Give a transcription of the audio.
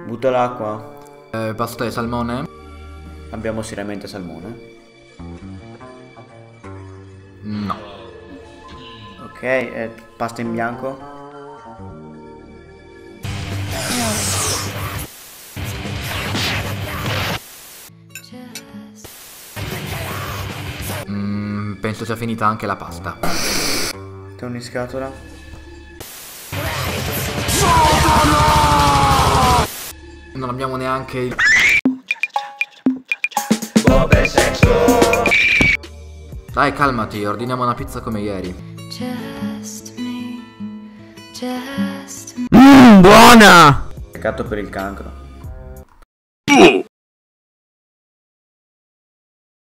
Butta l'acqua. Pasta e salmone? Abbiamo seriamente salmone. No. Ok, pasta in bianco. Penso sia finita anche la pasta. Torni in scatola. Non abbiamo neanche il... Dai, calmati, ordiniamo una pizza come ieri. Buona! Peccato per il cancro.